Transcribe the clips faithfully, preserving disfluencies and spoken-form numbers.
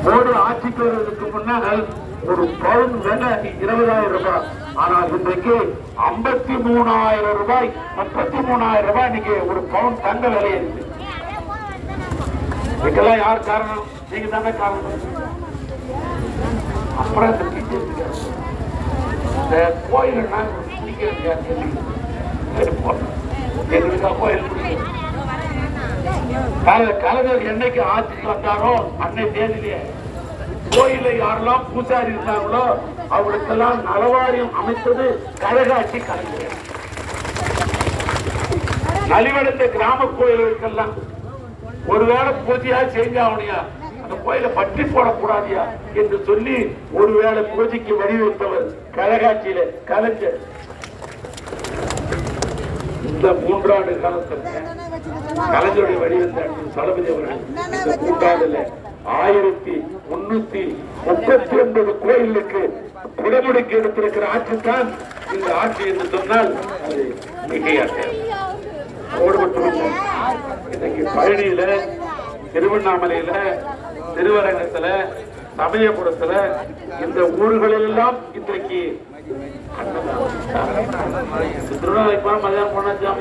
மோடி ஆட்சிக்கு வருவதற்கு முன்னால் ஒரு பவுன் விலை இருபதாயிரம் ரூபாய். ஆனால் இன்றைக்கு ஐம்பத்தி மூணாயிரம் ரூபாய் முப்பத்தி மூணாயிரம் ரூபாய் இன்னைக்கு ஒரு பவுன் தங்க விலை இருக்கு. இதுக்கெல்லாம் யார் காரணம்? நீங்க தானே காரணம். அப்புறம் இந்த கோயில் எங்களுக்கா கோயில் கலைஞர் என்னைக்கு ஆட்சிக்கு வந்தாரோ அன்னை தேதியிலே கோயில யாரெல்லாம் பூசாரி இருந்தாங்களோ அவங்களுக்கெல்லாம் நலவாரியம் அமைத்தது கழகாட்சி கலைஞர். நலிவடைந்த கிராம கோயில்களுக்கெல்லாம் ஒருவேளை பூஜையா செஞ்சாவணியா அந்த கோயிலை பற்றி போடக்கூடாதியா என்று சொல்லி ஒருவேளை பூஜைக்கு வடிவமைத்தவர் கழகாட்சியில கலைஞர். இந்த மூன்றாண்டு காலத்திற்கு கலைஞருடைய வடிவந்த தளபதி அவர்கள் இந்த மூன்றாண்டுல ஆயிரத்தி முன்னூத்தி முப்பத்தி ஒன்பது கோயிலுக்கு குடமுடிக்கு எடுத்திருக்கிற ஆட்சி தான் இந்த ஆட்சி என்று சொன்னால் அது மிகையாக. இன்னைக்கு பழனியில, திருவண்ணாமலையில, திருவரங்கத்துல, சமயபுரத்துல இந்த ஊர்களெல்லாம் இன்றைக்கு திருவண்ணாமலை மதியானம் போனா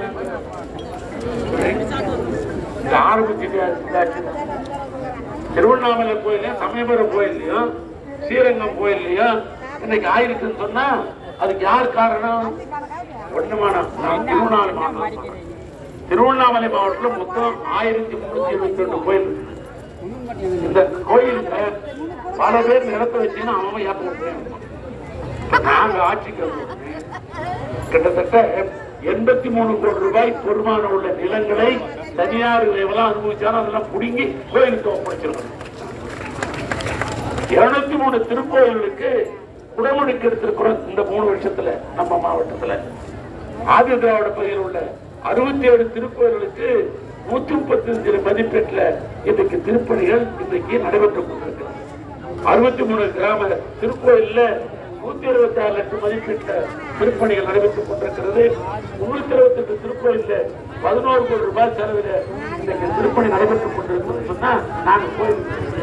ஆரம்பிச்சுட்டு திருவண்ணாமலை கோயிலையும் சமயபுரம் கோயில்லையும் ஸ்ரீரங்கம் கோயில்லையும் இன்னைக்கு ஆயிருக்குன்னு சொன்னா அதுக்கு யார் காரணம்? ஒண்ணுமான திருவண்ணாமலை மாவட்டம். திருவண்ணாமலை மாவட்டத்தில் மொத்தம் ஆயிரத்தி முன்னூத்தி எழுபத்தி ரெண்டு கோயில். இந்த கோயிலுக்கு பல பேர் நிலத்தை வச்சுன்னா அவன் ஏற்ற நாங்க ஆட்சிக்கு கிட்டத்தட்ட எண்பத்தி மூணு கோடி ரூபாய் பெருமான உள்ள நிலங்களை தனியார் எவ்வளவு அனுபவிச்சாலும் அதெல்லாம் புடுங்கி கோயிலுக்கு ஒப்படைச்சிருக்கணும். இருநூத்தி மூணு திருக்கோயில்களுக்கு குடமுடிக்கு எடுத்திருக்கிறோம் இந்த மூணு வருஷத்துல. நம்ம மாவட்டத்துல ஆதி திராவிட பகுதியில் உள்ள அறுபத்தி ஏழு திருக்கோயில்களுக்கு நூத்தி முப்பத்தி அஞ்சு மதிப்பீட்டுல இன்றைக்கு திருப்பணிகள் இன்றைக்கு நடைபெற்றுக் கொண்டிருக்கிறது. அறுபத்தி மூணு கிராம திருக்கோயில்ல நூத்தி இருபத்தி ஆறு லட்சம் மதிப்பீட்டுல திருப்பணிகள் நடைபெற்றுக் கொண்டிருக்கிறது. முன்னூத்தி இருபத்தி எட்டு திருக்கோயில்ல பதினோரு கோடி ரூபாய் செலவில் இன்றைக்கு திருப்பணி நடைபெற்றுக் கொண்டிருக்கிறது சொன்னா நாங்க கோயில்